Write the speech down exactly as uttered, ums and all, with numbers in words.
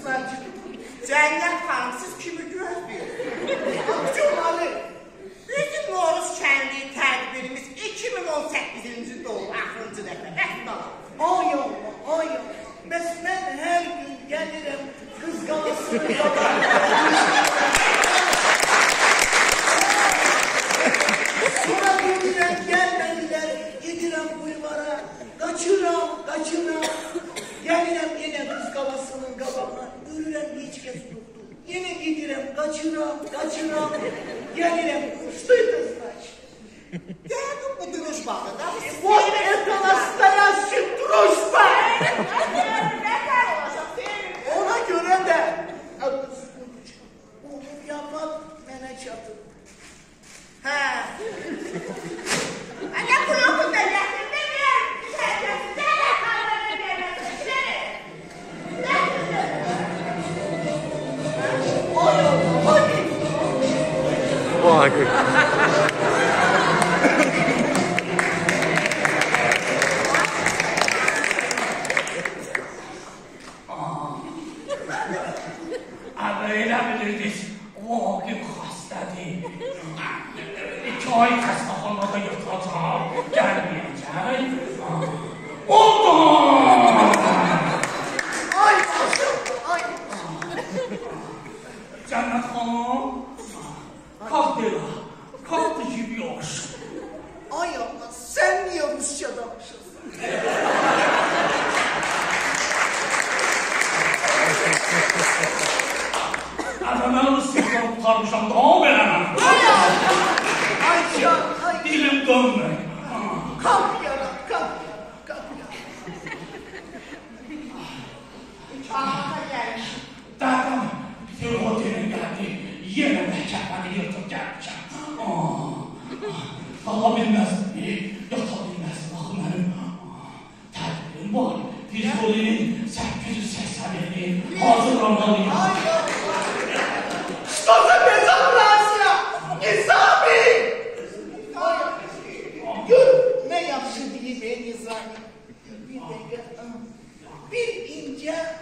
kısacık. Cənnət xanım, siz kimi gözləyirsiniz? Cumali. Bizim Noruz kəndi tədbirimiz iki min on səkkizinci ildə oldu, axırıncı dəfə. Rəhmət Allah. Ay Allah, ay Allah. Bəs mən hər gün gəlirəm qız qalasını qalarım. Sonra deyirəm, gəlmədilər, gedirəm bulvara, qaçıram, qaçıram. Gəlirəm yenə qız qalasının qabağına, görürəm heç kəs yoxdur. Yenə gedirəm, qaçıram, qaçıram. Gəlirəm, uçduyduz qaç. Gəldim bu duruşmağı da. Вот это настоящий дружба! Ona göre de onu yapmak mənə çatır. Hə. Ana kulağı da gətirdi mi? Sərkəsində nə xanımı verməsin? Ay Allah, ay! Vay! Öyle bilirdiniz, o gün hasta değil. İki ay hastahanada yatacağım, gelmeyeceğim. Oldu! Ay başım, ay! Cennet Hanım, kalk değil ha, kalk da yürüyor. Ay Allah, sen niye Rusça'damışsın? Adamı Rusya'dan kurtarmışam, daha veremem. Ay Allah! Ay can, ay! Dilim dönmüyor. Kalk yaram, kalk, kalk yaram. Çağata gəlmiş. Derken bir otelin geldi, yine mehkemeni yırtıp geleceğim. Daha bilmez mi? Yatabilmez bakın benim. Tedbirim var. Prizolinin sekiz yüz seksen yedi hazırlamalıyım. Ay Allah! Что за безобразие? Низами! Gör, ne yaptı dili be Nizami. Bir dakika, bir ince